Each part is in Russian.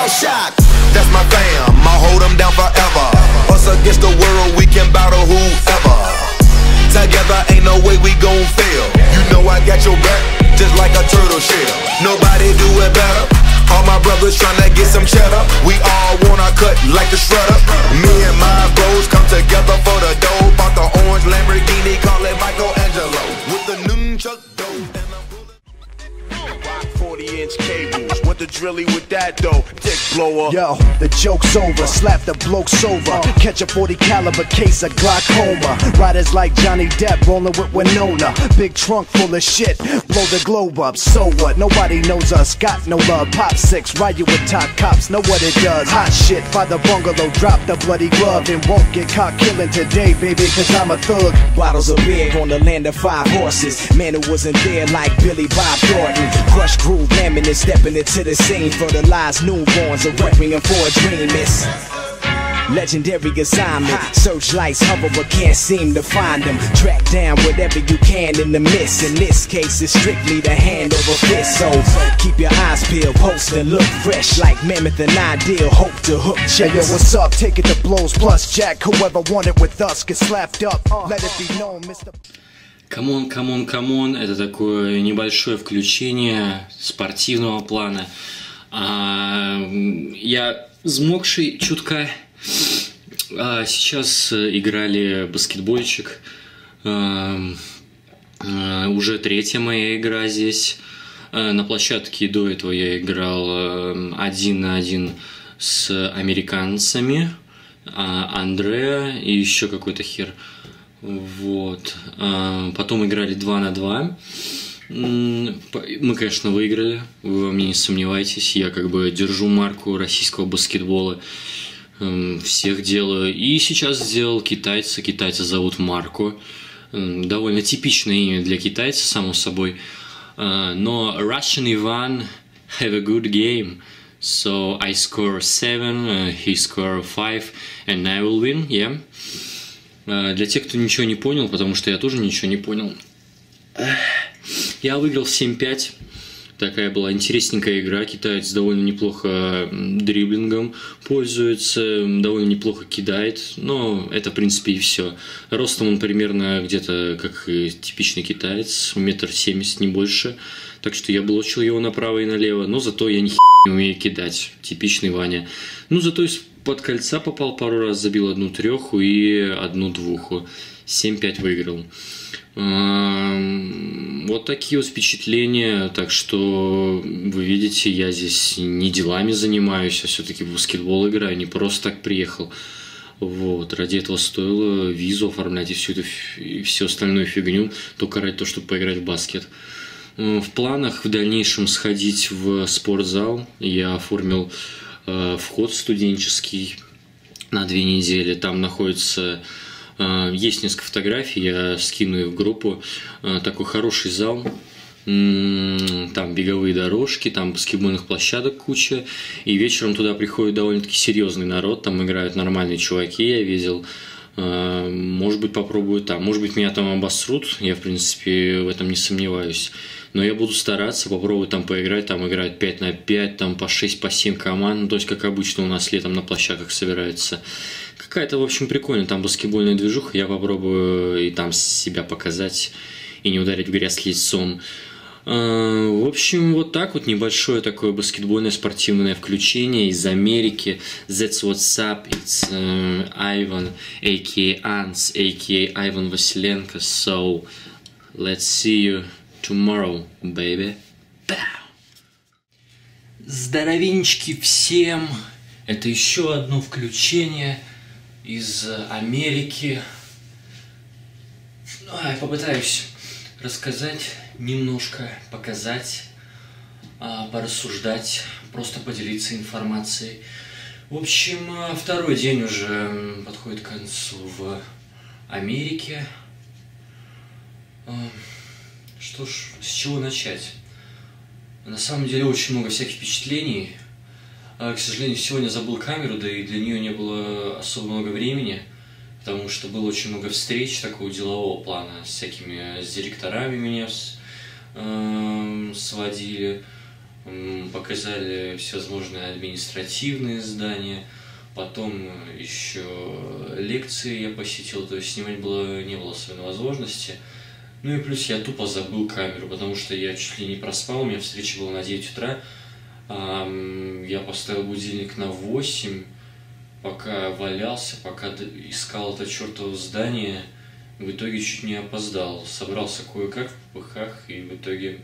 shell shock. That's my fam, I'll hold them down forever. Us against the world, we can battle whoever. Together ain't no way we gon' fail. You know I got your back, just like a turtle shell. Nobody do it better. All my brothers tryna get some cheddar. We all wanna cut like the shredder. Me and my bros come together for the dough. Bought the orange Lamborghini, call it Michelangelo. With the nunchuck dough and a bullet. Rock 40-inch cables. What the drilly with that though? Dick blower. Yo, the joke's over. Slap the blokes over. Catch a 40 caliber case of glaucoma. Riders like Johnny Depp rolling with Winona. Big trunk full of shit. Blow the globe up. So what? Nobody knows us. Got no love. Pop 6. Ride you with top cops. Know what it does. Hot shit. By the bungalow. Drop the bloody glove. And won't get caught killing today, baby. Cause I'm a thug. Bottles of beer on the land of 5 horses. Man who wasn't there like Billy Bob Thornton. Crush groove laminate. Stepping into the scene for the lies newborns. A requiem for a dream. It's legendary assignment. Searchlights hover but can't seem to find them. Track down whatever you can in the mist. In this case it's strictly the hand over fist. So keep your eyes peeled, post and look fresh like Mammoth and Ideal. Hope to hook checks. Hey, yo, what's up? Take it to blows plus Jack. Whoever wanted with us get slapped up. Let it be known, Mr. Камон, это такое небольшое включение спортивного плана. Я взмокший чутка. Сейчас играли баскетбольчик. Уже 3-я моя игра здесь. На площадке до этого я играл 1 на 1 с американцами. Андреа и еще какой-то хер. Вот. Потом играли 2 на 2. Мы, конечно, выиграли. Вы во мне не сомневайтесь. Я как бы держу марку российского баскетбола. Всех делаю. И сейчас сделал китайца. Китайца зовут Марко. Довольно типичное имя для китайца, само собой. Но Russian Ivan have a good game. So I score 7, he score 5, and I will win, yeah. Для тех, кто ничего не понял, потому что я тоже ничего не понял. Я выиграл 7-5. Такая была интересненькая игра. Китаец довольно неплохо дриблингом пользуется, довольно неплохо кидает. Но это, в принципе, и все. Ростом он примерно где-то как и типичный китаец, 1,70 м, не больше. Так что я блочил его направо и налево. Но зато я ни хера не умею кидать. Типичный Ваня. Ну, зато из-под кольца попал пару раз, забил 1 треху и 1 двуху. 7-5 выиграл. Вот такие вот впечатления. Так что вы видите, я здесь не делами занимаюсь, а все-таки в баскетбол играю. Не просто так приехал. Вот. Ради этого стоило визу оформлять и всю остальную фигню, только ради того, чтобы поиграть в баскет. В планах в дальнейшем сходить в спортзал. Я оформил вход студенческий на 2 недели. Там находится... Есть несколько фотографий, я скину их в группу. Такой хороший зал. Там беговые дорожки, там баскетбольных площадок куча. И вечером туда приходит довольно-таки серьезный народ. Там играют нормальные чуваки, я видел. Может быть, попробую там. Может быть, меня там обосрут. Я, в принципе, в этом не сомневаюсь. Но я буду стараться, попробую там поиграть. Там играют 5 на 5, там по 6, по 7 команд. Ну, то есть, как обычно у нас летом на площадках собираются. Какая-то, в общем, прикольная там баскетбольная движуха. Я попробую и там себя показать, и не ударить в грязь лицом. В общем, вот так вот небольшое такое баскетбольное спортивное включение из Америки. That's what's up. It's Ivan, a.k.a. Ants, a.k.a. Ivan Vasilenko. So, let's see you tomorrow, baby. Здоровенечки всем. Это еще одно включение из Америки. Я попытаюсь рассказать немножко, показать, порассуждать, просто поделиться информацией. В общем, 2-й день уже подходит к концу в Америке. Что ж, с чего начать? На самом деле очень много всяких впечатлений. К сожалению, сегодня забыл камеру, да и для нее не было особо много времени, потому что было очень много встреч такого делового плана с директорами меня сводили. Показали всевозможные административные здания, потом еще лекции я посетил, то есть снимать не было особенной возможности. Ну и плюс я тупо забыл камеру, потому что я чуть ли не проспал, у меня встреча была на 9 утра. Я поставил будильник на 8, пока валялся, пока искал это чертово здание, в итоге чуть не опоздал. Собрался кое-как в попыхах, и в итоге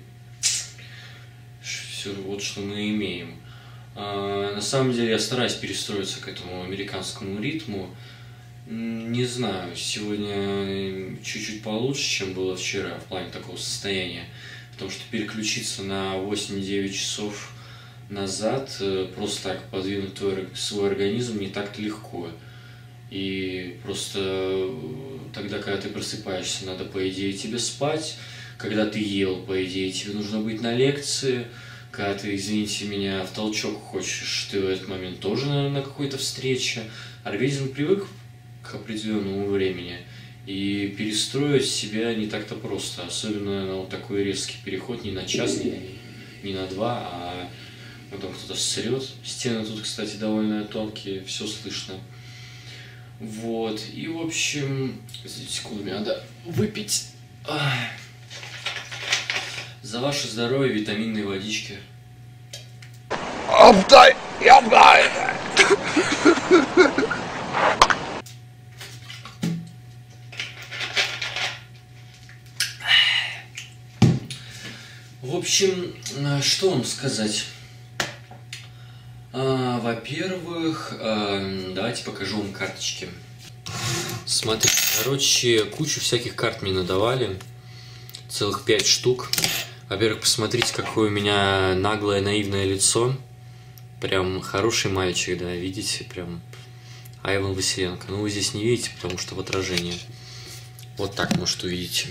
все вот что мы имеем. На самом деле я стараюсь перестроиться к этому американскому ритму. Не знаю, сегодня чуть-чуть получше, чем было вчера в плане такого состояния, потому что переключиться на 8-9 часов назад, просто так подвинуть свой организм не так-то легко. И просто тогда, когда ты просыпаешься, надо, по идее, тебе спать. Когда ты ел, по идее, тебе нужно быть на лекции. Когда ты, извините меня, в толчок хочешь, ты в этот момент тоже, наверное, на какой-то встрече. Организм привык к определенному времени, и перестроить себя не так-то просто. Особенно на вот такой резкий переход не на час, не на два, а потом кто-то ссрет. Стены тут, кстати, довольно тонкие, все слышно. Вот, и в общем, секунду, мне надо выпить за ваше здоровье витаминные водички. В общем, что вам сказать? Во-первых, давайте покажу вам карточки. Смотрите, короче, кучу всяких карт мне надавали. Целых 5 штук. Во-первых, посмотрите, какое у меня наглое, наивное лицо. Прям хороший мальчик, да, видите? Прям Айван Василенко. Ну, вы здесь не видите, потому что в отражении. Вот так, может, увидите.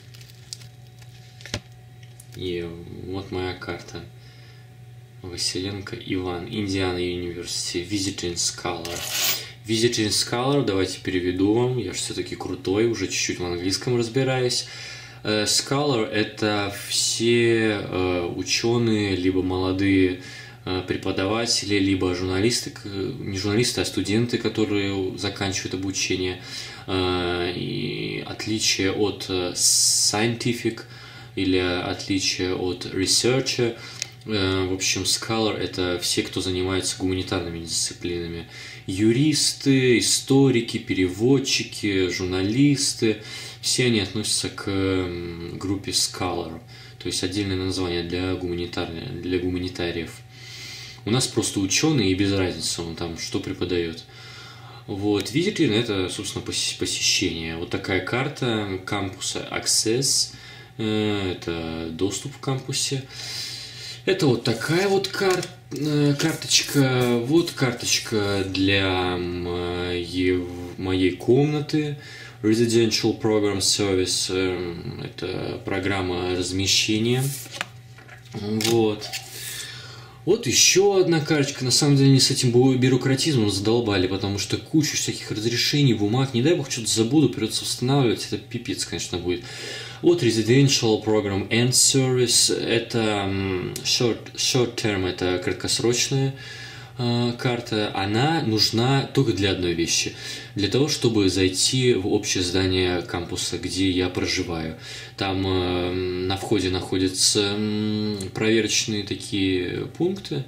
И вот моя карта. Василенко Иван, Индиана University, Visiting Scholar. Visiting Scholar, давайте переведу вам, я же все-таки крутой, уже чуть-чуть в английском разбираюсь. Scholar – это все ученые, либо молодые преподаватели, либо журналисты, не журналисты, а студенты, которые заканчивают обучение. И отличие от scientific или отличие от researcher. В общем, scholar – это все, кто занимается гуманитарными дисциплинами. Юристы, историки, переводчики, журналисты – все они относятся к группе scholar, то есть отдельное название для гуманитариев. У нас просто ученый, и без разницы, он там что преподает. Вот, visiting – это, собственно, посещение. Вот такая карта кампуса Access – это доступ в кампусе. Это вот такая вот карточка. Вот карточка для моей комнаты. Residential Program Service. Это программа размещения. Вот. Вот еще одна карточка. На самом деле, не с этим бюрократизмом задолбали, потому что куча всяких разрешений, бумаг. Не дай бог, что-то забуду, придется восстанавливать. Это пипец, конечно, будет. Вот Residential Program End Service. Это short term, это краткосрочная карта. Она нужна только для одной вещи. Для того, чтобы зайти в общее здание кампуса, где я проживаю. Там на входе находятся проверочные такие пункты.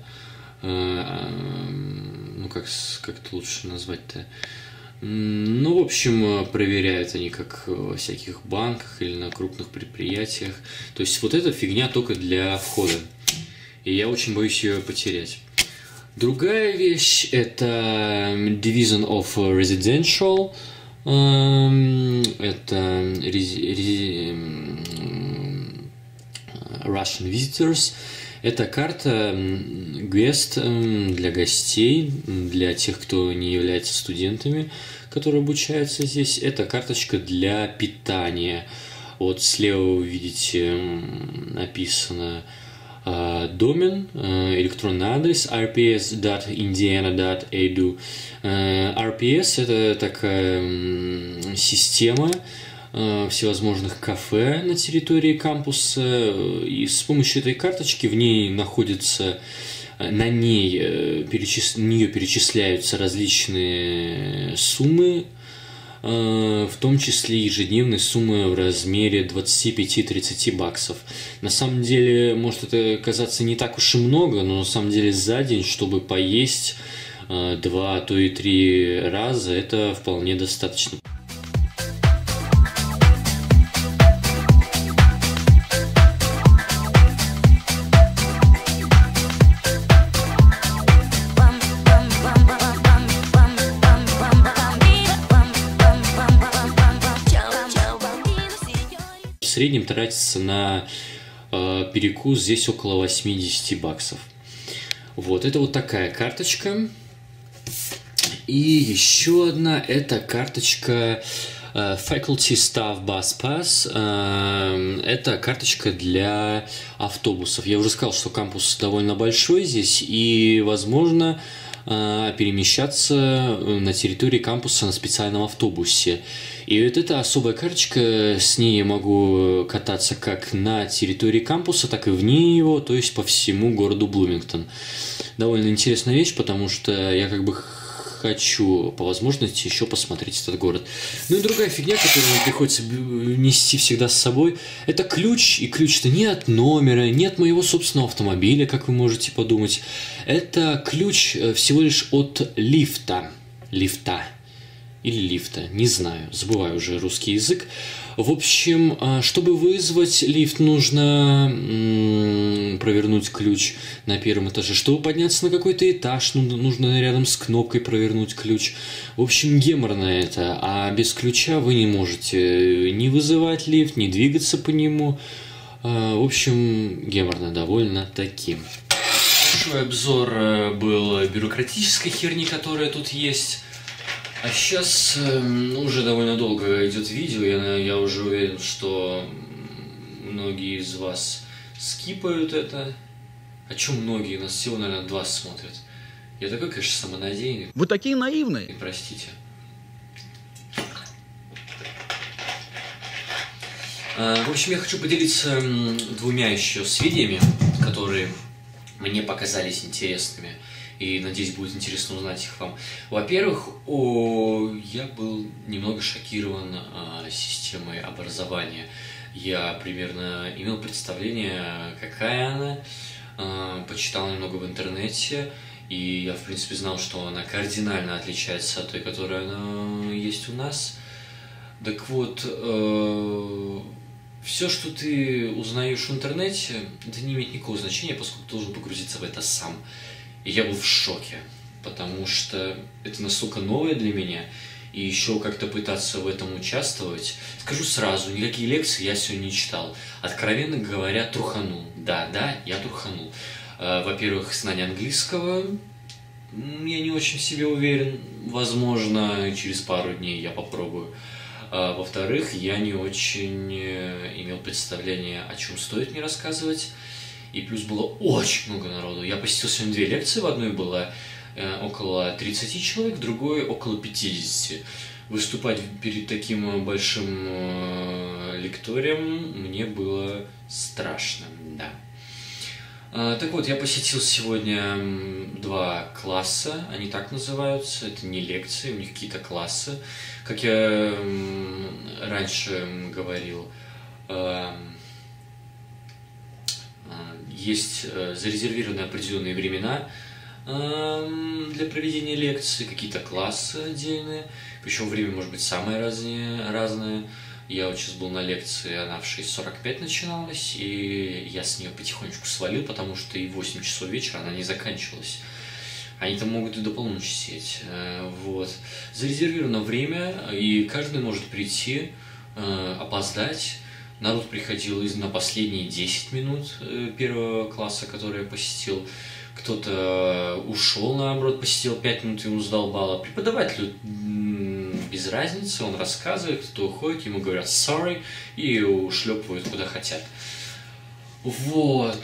Ну, как это лучше назвать-то? Ну, в общем, проверяют они как во всяких банках или на крупных предприятиях. То есть вот эта фигня только для входа. И я очень боюсь ее потерять. Другая вещь – это Division of Residential. Это Russian Visitors. Это карта Guest для гостей, для тех, кто не является студентами, которые обучаются здесь. Это карточка для питания. Вот слева вы видите написано домен, электронный адрес rps.indiana.edu. RPS – это такая система, всевозможных кафе на территории кампуса. И с помощью этой карточки в ней находится, на нее перечисляются различные суммы, в том числе ежедневные суммы в размере 25-30 баксов. На самом деле, может это казаться не так уж и много, но на самом деле за день, чтобы поесть 2, а то и 3 раза, это вполне достаточно. В среднем тратится на перекус здесь около 80 баксов. Вот, это вот такая карточка. И еще одна, это карточка Faculty Staff Bus Pass. Это карточка для автобусов. Я уже сказал, что кампус довольно большой здесь, и, возможно, перемещаться на территории кампуса на специальном автобусе. И вот эта особая карточка, с ней я могу кататься как на территории кампуса, так и вне его, то есть по всему городу Блумингтон. Довольно интересная вещь, потому что я как бы хочу по возможности еще посмотреть этот город. Ну и другая фигня, которую мне приходится нести всегда с собой, это ключ. И ключ-то не от номера, не от моего собственного автомобиля, как вы можете подумать. Это ключ всего лишь от лифта. Или лифта, не знаю, забываю уже русский язык. В общем, чтобы вызвать лифт, нужно провернуть ключ на первом этаже. Чтобы подняться на какой-то этаж, нужно рядом с кнопкой провернуть ключ. В общем, геморно это. А без ключа вы не можете ни вызывать лифт, ни двигаться по нему. В общем, геморно довольно-таки. Большой обзор был бюрократической херни, которая тут есть. А сейчас уже довольно долго идет видео, я уже уверен, что многие из вас скипают это. А чё многие? Нас всего, наверное, 2 смотрят. Я такой, конечно, самонадеянный. Вы такие наивные. Простите. В общем, я хочу поделиться 2 еще сведениями, которые мне показались интересными. И, надеюсь, будет интересно узнать их вам. Во-первых, я был немного шокирован системой образования. Я примерно имел представление, какая она. Почитал немного в интернете. И я, в принципе, знал, что она кардинально отличается от той, которая она есть у нас. Так вот, все, что ты узнаешь в интернете, это не имеет никакого значения, поскольку ты должен погрузиться в это сам. И я был в шоке, потому что это настолько новое для меня, и еще как-то пытаться в этом участвовать. Скажу сразу, никакие лекции я сегодня не читал. Откровенно говоря, труханул. Да, я труханул. Во-первых, знание английского, я не очень в себе уверен. Возможно, через пару дней я попробую. Во-вторых, я не очень имел представление, о чем стоит мне рассказывать. И плюс было очень много народу. Я посетил сегодня 2 лекции. В одной было около 30 человек, в другой около 50. Выступать перед таким большим лекторием мне было страшно, да. Так вот, я посетил сегодня 2 класса, они так называются, это не лекции, у них какие-то классы. Как я раньше говорил, есть зарезервированные определенные времена для проведения лекций, какие-то классы отдельные, причем время может быть самое разное. Я вот сейчас был на лекции, она в 6:45 начиналась, и я с нее потихонечку свалил, потому что и в 8 часов вечера она не заканчивалась. Они там могут и до полуночи сидеть. Вот. Зарезервировано время, и каждый может прийти, опоздать. Народ приходил на последние 10 минут первого класса, который я посетил. Кто-то ушел, наоборот, посетил 5 минут, ему задолбало. Преподавателю без разницы, он рассказывает, кто уходит, ему говорят sorry и ушлепывают куда хотят. Вот.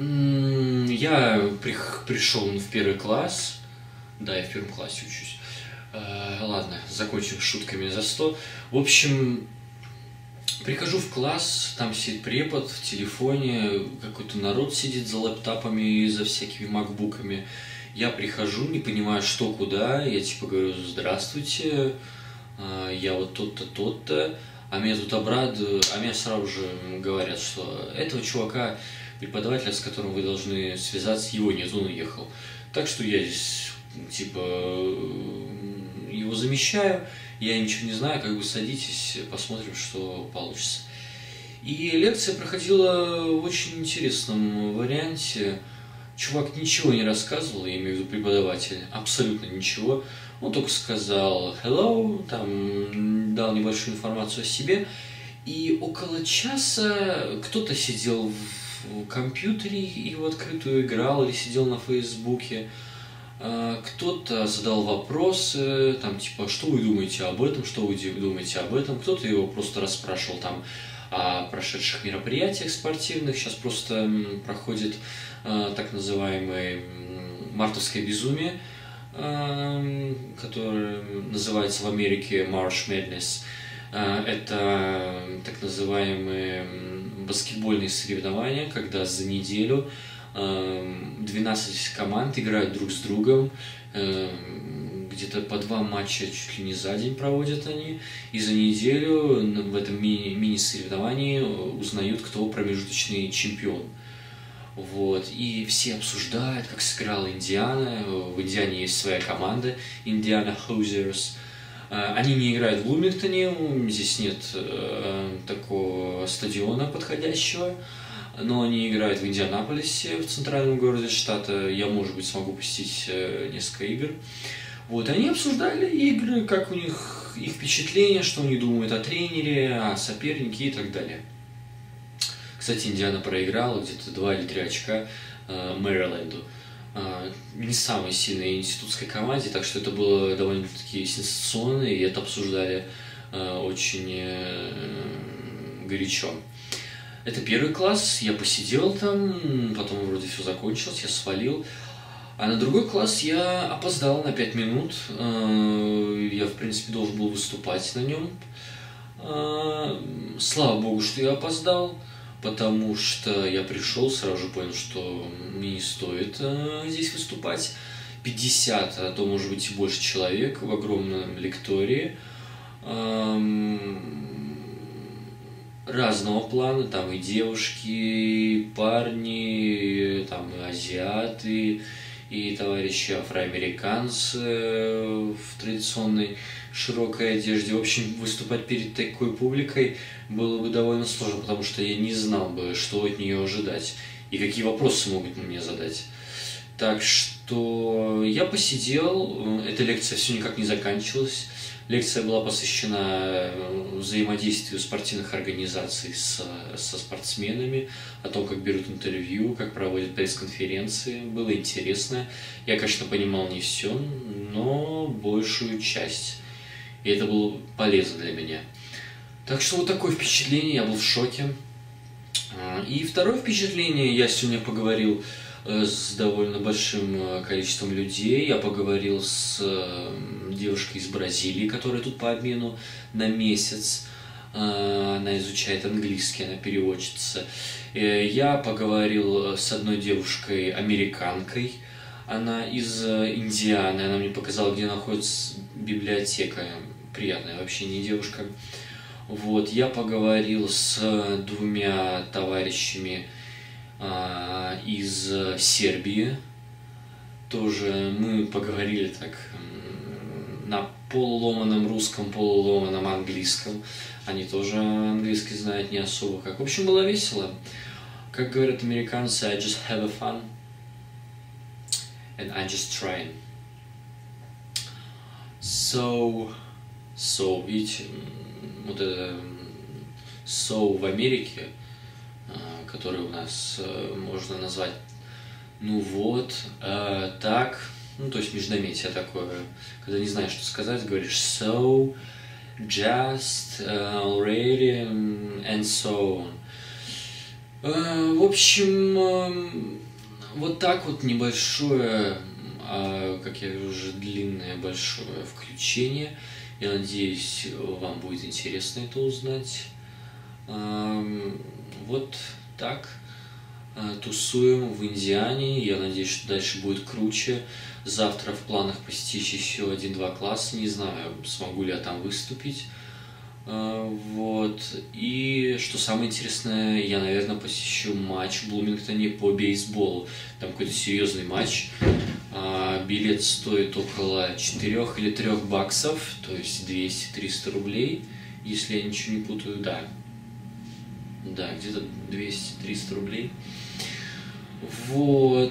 Я пришел в 1 класс. Да, я в 1 классе учусь. Ладно, закончим шутками за 100. В общем, Прихожу в класс, там сидит препод в телефоне, какой-то народ сидит за лэптопами и за всякими макбуками. Я прихожу, не понимаю, что куда, я типа говорю: здравствуйте, я вот тот-то, тот-то, а меня тут обрадуют, а меня сразу же говорят, что этого чувака, преподавателя, с которым вы должны связаться, его нет, он уехал. Так что я здесь типа его замещаю, я ничего не знаю, как бы садитесь, посмотрим, что получится. И лекция проходила в очень интересном варианте. Чувак ничего не рассказывал, я имею в виду преподаватель, абсолютно ничего. Он только сказал hello, там дал небольшую информацию о себе. И около часа кто-то сидел в компьютере и в открытую играл, или сидел на Фейсбуке. Кто-то задал вопросы, там типа, что вы думаете об этом, что вы думаете об этом. Кто-то его просто расспрашивал там о прошедших мероприятиях спортивных. Сейчас просто проходит так называемое мартовское безумие, которое называется в Америке March Madness. Это так называемые баскетбольные соревнования, когда за неделю 12 команд играют друг с другом, где-то по 2 матча чуть ли не за день проводят они, и за неделю в этом мини-соревновании узнают, кто промежуточный чемпион. Вот. И все обсуждают, как сыграла Индиана. В Индиане есть своя команда, Indiana Hoosiers. Они не играют в Блумингтоне, здесь нет такого стадиона подходящего, но они играют в Индианаполисе, в центральном городе штата. Я, может быть, смогу посетить несколько игр. Вот, они обсуждали игры, как у них их впечатления, что они думают о тренере, о сопернике и так далее. Кстати, Индиана проиграла где-то 2 или 3 очка Мэриленду. Не самой сильной институтской команде, так что это было довольно-таки сенсационно, и это обсуждали очень горячо. Это первый класс, я посидел там, потом вроде все закончилось, я свалил. А на другой класс я опоздал на 5 минут, я, в принципе, должен был выступать на нем. Слава богу, что я опоздал, потому что я пришел, сразу же понял, что мне не стоит здесь выступать. 50, а то, может быть, и больше человек в огромном лектории. Разного плана, там и девушки, и парни, там и азиаты, и товарищи афроамериканцы в традиционной широкой одежде. В общем, выступать перед такой публикой было бы довольно сложно, потому что я не знал бы, что от нее ожидать и какие вопросы могут мне задать. Так что я посидел, эта лекция все никак не заканчивалась. Лекция была посвящена взаимодействию спортивных организаций со спортсменами, о том, как берут интервью, как проводят пресс-конференции. Было интересно. Я, конечно, понимал не все, но большую часть. И это было полезно для меня. Так что вот такое впечатление, я был в шоке. И второе впечатление, я сегодня поговорил с довольно большим количеством людей. Я поговорил с девушкой из Бразилии, которая тут по обмену на месяц. Она изучает английский, она переводчица. Я поговорил с одной девушкой-американкой. Она из Индианы. Она мне показала, где находится библиотека. Приятная вообще не девушка. Вот. Я поговорил с 2 товарищами из Сербии. Тоже мы поговорили так на полуломаном русском, полуломаном английском. Они тоже английский знают не особо как. В общем, было весело. Как говорят американцы, I just have a fun. And I just trying. So, видите, вот это so в Америке, который у нас можно назвать, ну вот, так, ну то есть междометие такое, когда не знаешь, что сказать, говоришь so, just, already, and so on. В общем, вот так вот небольшое, как я вижу, уже длинное большое включение. Я надеюсь, вам будет интересно это узнать. Вот так. Тусуем в Индиане. Я надеюсь, что дальше будет круче. Завтра в планах посетить еще 1-2 класса. Не знаю, смогу ли я там выступить. Вот. И что самое интересное, я, наверное, посещу матч в Блумингтоне по бейсболу. Там какой-то серьезный матч. Билет стоит около 4 или 3 баксов, то есть 200-300 рублей, если я ничего не путаю. Да, где-то 200-300 рублей. Вот.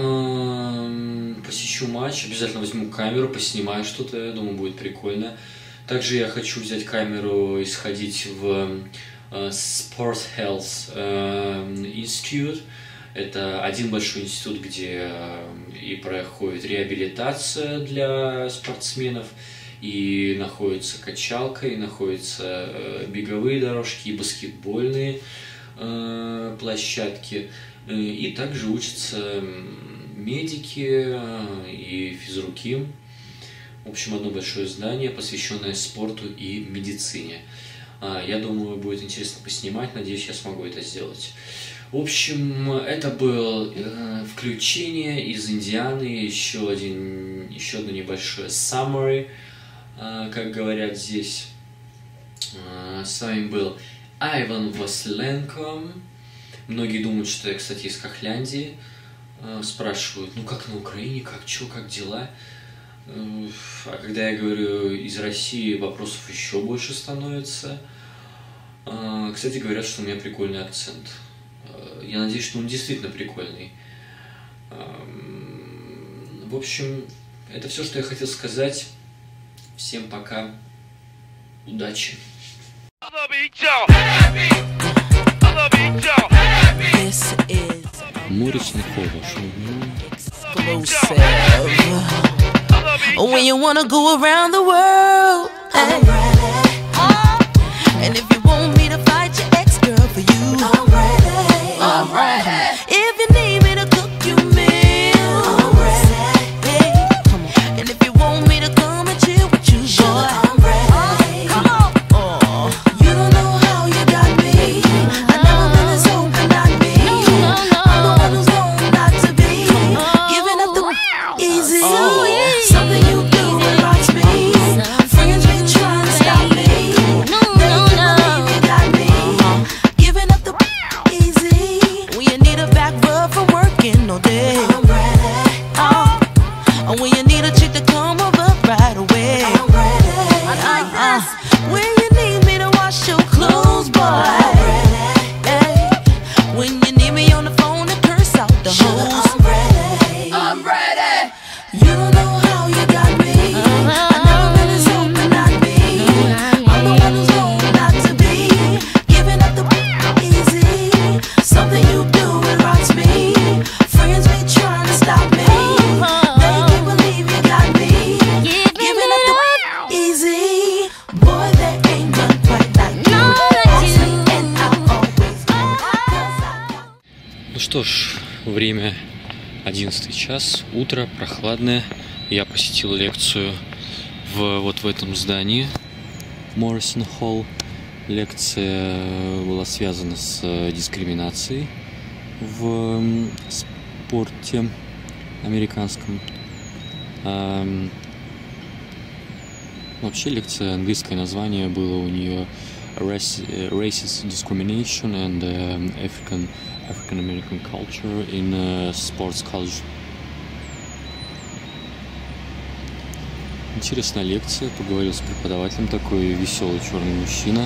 Посещу матч, обязательно возьму камеру, поснимаю что-то, я думаю, будет прикольно. Также я хочу взять камеру и сходить в Sport Health Institute. Это один большой институт, где и проходит реабилитация для спортсменов, и находится качалка, и находятся беговые дорожки, и баскетбольные площадки. И также учатся медики и физруки. В общем, одно большое здание, посвященное спорту и медицине. Я думаю, будет интересно поснимать, надеюсь, я смогу это сделать. В общем, это было включение из Индианы, еще одно небольшое summary, как говорят здесь. С вами был Айван Василенко. Многие думают, что я, кстати, из Хохляндии. Спрашивают, ну как на Украине, как дела? А когда я говорю из России, вопросов еще больше становится. Кстати, говорят, что у меня прикольный акцент. Я надеюсь, что он действительно прикольный. В общем, это все, что я хотел сказать. Всем пока. Удачи. Morrison Hall. When you wanna go around the world, hey. And if you want me to fight your ex-girl for you, I'm ready. I'm ready. If you need me to cook you meal, I'm ready. Hey. Come on. And if you want me to come and chill with you, boy, I'm ready. Come on. Oh. You don't know how you got me. I never been this open, not me. I'm the one who's known not to be giving up the easy. Something you do reminds me. Friends been trying to stop me. They can't believe you got me. Giving up the easy. When you need a back rub from working all day, I'm ready. And when you need a chick to come over right away, I'm ready. When you need me to wash your clothes, boy, I'm ready. Hey. When you need me on the phone to curse out the hoes, I'm ready. I'm ready. You don't know how you got me. I never been this open, not me. I'm the one who's known not to be giving up the easy. Something you do, it rocks me. Friends be trying to stop me. They can't believe you got me. Giving up the easy. Boy, there ain't none quite like you. And I'll always go. Ну что ж, время 11 час, утро, прохладное. Я посетил лекцию вот в этом здании, Morrison Hall. Лекция была связана с дискриминацией в спорте американском. Вообще лекция, английское название было у нее Racist Discrimination and African American Culture in Sports College. Интересная лекция, поговорил с преподавателем, такой веселый черный мужчина.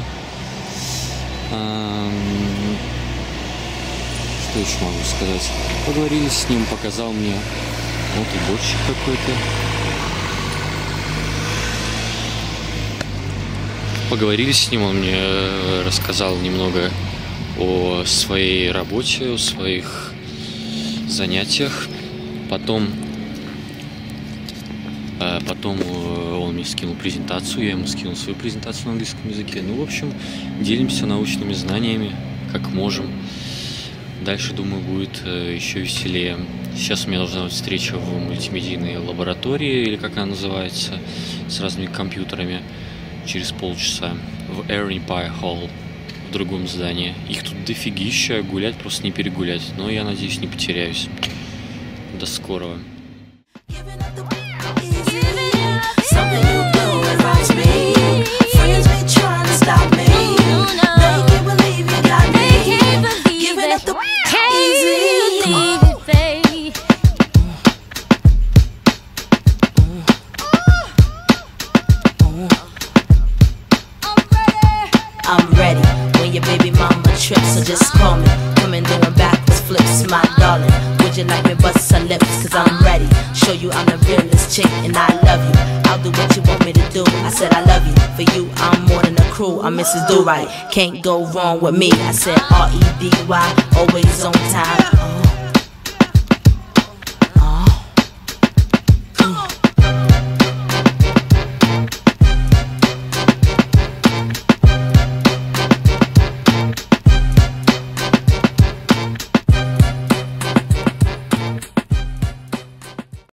Что еще могу сказать? Поговорили с ним, показал мне вот уборщик какой-то. Поговорили с ним, он мне рассказал немного о своей работе, о своих занятиях. Потом он мне скинул презентацию, я ему скинул свою презентацию на английском языке. Ну, в общем, делимся научными знаниями, как можем. Дальше, думаю, будет еще веселее. Сейчас у меня должна быть встреча в мультимедийной лаборатории, или как она называется, с разными компьютерами, через полчаса в Ernie Pie Hall в другом здании. Их тут дофигища, гулять просто не перегулять. Но я надеюсь, не потеряюсь. До скорого. I'm ready when your baby mama trips, so just call me. Coming doing backwards flips, my darling. Would you like me bust her lips? Cause I'm ready. Show you I'm the realest chick and I love you. I'll do what you want me to do. I said I love you. For you, I'm more than a crew. I'm Mrs. Do Right. Can't go wrong with me. I said R-E-D-Y, always on time.